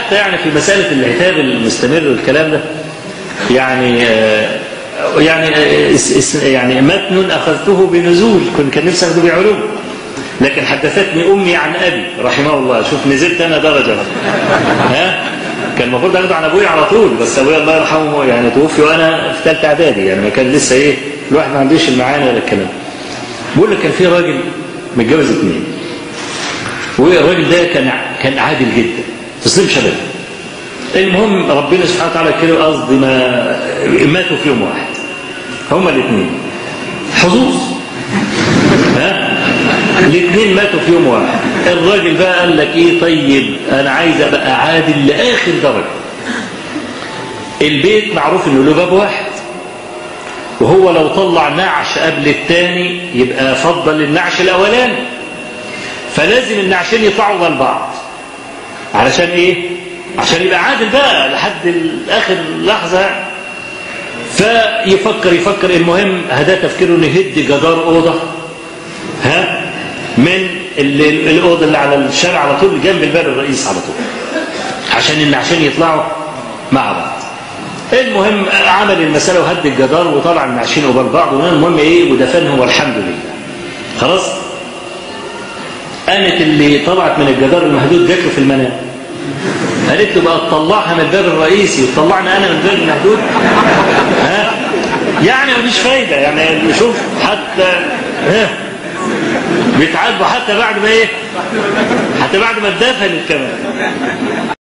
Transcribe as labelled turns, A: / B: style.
A: حتى يعني في مسألة العتاب المستمر والكلام ده يعني يعني متن أخذته بنزول كان نفسي أخذه بعلوم، لكن حدثتني أمي عن أبي رحمه الله. شوف نزلت أنا درجة ها، كان المفروض أخذه عن أبوي على طول، بس أبوي الله يرحمه يعني توفي وأنا في ثالثة إعدادي، يعني ما كان لسه إيه الواحد ما عندوش المعاني ولا الكلام. بقول لك كان في راجل متجوز 2، والراجل ده كان عادل جدا تسلم شباب. المهم ربنا سبحانه وتعالى كده قصدي ماتوا في يوم واحد هما الاثنين، حظوظ ها، الاثنين ماتوا في يوم واحد. الراجل بقى قال لك ايه، طيب انا عايز ابقى عادل لاخر درجه. البيت معروف انه له باب واحد، وهو لو طلع نعش قبل الثاني يبقى فضل النعش الاولاني، فلازم النعشين يطلعوا ضد بعض. علشان ايه؟ عشان يبقى عادل بقى لحد اخر لحظه. فيفكر المهم هذا تفكيره انه يهد جدار اوضه ها من الاوضه اللي على الشارع على طول جنب الباب الرئيسي على طول، عشان النعشين يطلعوا مع بعض. المهم عمل المساله وهد الجدار وطلع النعشين قبال بعض، المهم ايه ودفنهم والحمد لله. خلاص قامت اللي طلعت من الجدار المهدود جات له في المنام، قالت له بقى تطلعها من الباب الرئيسي وتطلعني انا من الباب المهدود ها، يعني مفيش فايده. يعني شوف حتى بيتعاتبوا حتى بعد ما ايه، حتى بعد ما اتدفنت كمان.